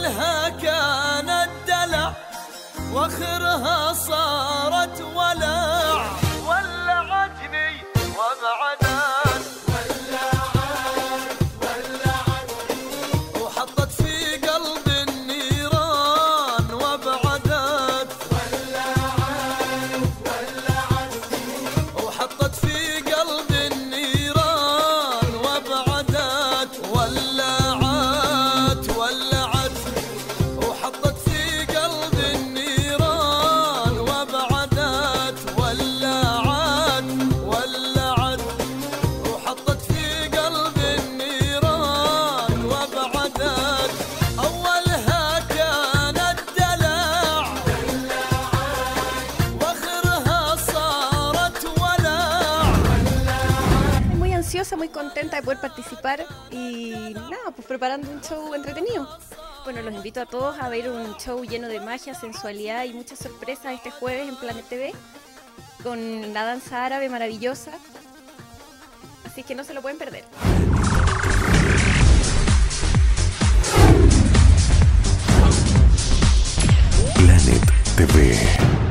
أولها كان الدلع واخرها صارت ولع، ولعتني وابعدت، وحطت في قلبي النيران وابعدت، وحطت في قلبي النيران وابعدت، ولعت وحطت في قلبي النيران وابعدت، ولعت وحطت في قلبي النيران وابعدت. أولها كان الدلع واخرها صارت ولع. Muy ansiosa, muy contenta de poder participar y nada, pues preparando un show entretenido. Bueno, los invito a todos a ver un show lleno de magia, sensualidad y muchas sorpresas este jueves en Planet TV con la danza árabe maravillosa. Así que no se lo pueden perder. Planet TV.